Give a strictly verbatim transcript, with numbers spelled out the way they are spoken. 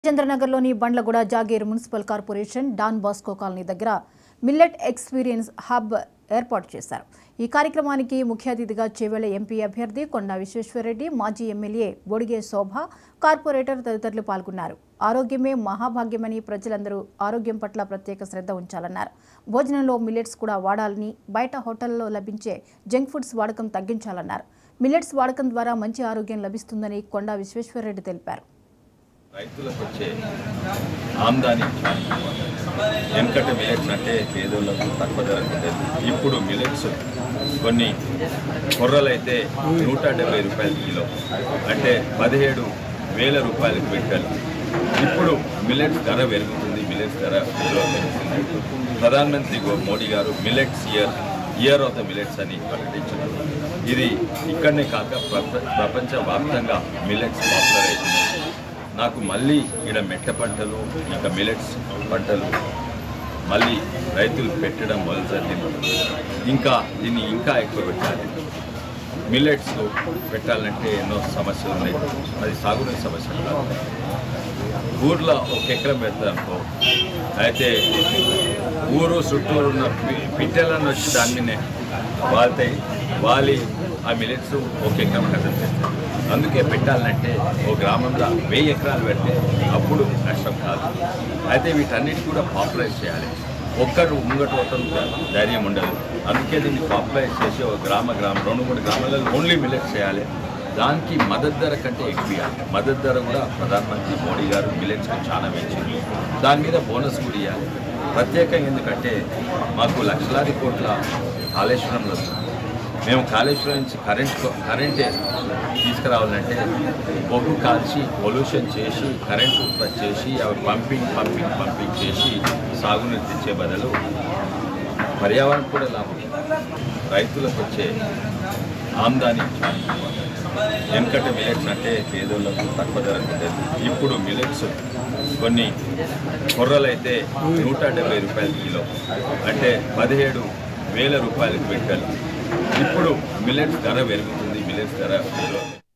చంద్రనగర్లోని Bandlaguda Jagir municipal corporation Don Bosco colony దగ్గర millet experience hub ఏర్పాటు చేశారు. ఈ కార్యక్రమానికి ముఖ్య అతిథిగా చేవెళ్ల ఎంపీ అభ్యర్థి కొండా విశ్వేశ్వరరెడ్డి, మాజీ ఎమ్మెల్యే బొడిగే శోభ, కార్పొరేటర్ తదితరులు పాల్గొన్నారు. ఆరోగ్యమే మహాభాగ్యమని ప్రజలందరూ ఆరోగ్యం పట్ల ప్రత్యేక శ్రద్ధ ఉంచాలన్నారు. భోజనంలో మిల్లెట్స్ కూడా వాడాలని, బయట హోటల్లో లభించే జంక్ ఫుడ్స్ వాడకం తగ్గించాలన్నారు. మిల్లెట్స్ వాడకం ద్వారా మంచి ఆరోగ్యం లభిస్తుందని కొండా విశ్వేశ్వరరెడ్డి తెలిపారు. రైతులకు వచ్చే ఆమ్దాని వెనకటి మిలెట్స్ అంటే పేదోళ్లకు తక్కువ ధరకు ఉండేది. ఇప్పుడు మిలెట్స్ కొన్ని కొర్రలు అయితే నూట డెబ్బై రూపాయల కిలో అంటే పదిహేడు వేల రూపాయలకు పెట్టాలి. ఇప్పుడు మిలెట్స్ ధర పెరుగుతుంది, మిలెట్స్ ధర పెరుగుతుంది. ప్రధానమంత్రి Modi garu millets year year of the millets అని ప్రకటించారు. ఇది ఇక్కడనే కాక ప్రపంచ వ్యాప్తంగా మిలెట్స్ పాపులర్ అవుతుంది. నాకు మళ్ళీ ఇక్కడ మెట్ట పంటలు ఇంకా మిలెట్స్ పంటలు మళ్ళీ రైతులు పెట్టడం మొదలుపెట్టింది. ఇంకా దీన్ని ఇంకా ఎక్కువ పెట్టాలి. మిల్లెట్స్ పెట్టాలంటే ఎన్నో సమస్యలు ఉన్నాయి. అది సాగునీటి సమస్యలు కాదు. ఊర్లో ఒక ఎకరం పెడతారనుకో, అయితే ఊరు చుట్టూరు ఉన్న పిట్టెలను వచ్చి దాని మీదనే వాళ్తాయి. వాలి ఆ మిల్లెట్స్ ఒక ఎకరం కట్టేస్తారు. అందుకే పెట్టాలంటే ఓ గ్రామంలో వెయ్యి ఎకరాలు పెడితే అప్పుడు నష్టం కాదు. అయితే వీటన్నిటి కూడా పాపులరైజ్ చేయాలి. ఒక్కరు ముంగట ఒకరు ధైర్యం ఉండదు. అందుకే దీన్ని పాపులరైజ్ చేసి ఒక గ్రామ గ్రామం రెండు మూడు గ్రామాలలో ఓన్లీ మిల్లెట్స్ చేయాలి. దానికి మద్దతు ధర కంటే ఎక్కువ ఇవ్వాలి. మద్దతు ధర కూడా ప్రధానమంత్రి మోడీ గారు మిల్లెట్స్కి చాలా పెంచింది. దాని మీద బోనస్ కూడా ఇవ్వాలి. ప్రత్యేకంగా ఎందుకంటే మాకు లక్షలాది కోట్ల కాళేశ్వరంలో మేము కాళేశ్వరం నుంచి కరెంట్ కరెంటే తీసుకురావాలంటే బొగ్గు కాల్చి పొల్యూషన్ చేసి కరెంట్ ఉత్పత్తి చేసి అవి పంపింగ్ పంపింగ్ పంపింగ్ చేసి సాగునీరు తెచ్చే బదులు పర్యావరణం కూడా లాభం. రైతులకు వచ్చే ఆమ్దాని వెనకటి మిలెట్స్ అంటే పేదోళ్లకు తక్కువ ధరకు ఉండేది. ఇప్పుడు మిలెట్స్ కొన్ని కొర్రలు అయితే నూట డెబ్బై రూపాయల కిలో అంటే పదిహేడు వేల రూపాయలకు పెట్టాలి. ఇప్పుడు మిల్లెట్స్ ధర పెరుగుతుంది, మిల్లెట్స్ ధర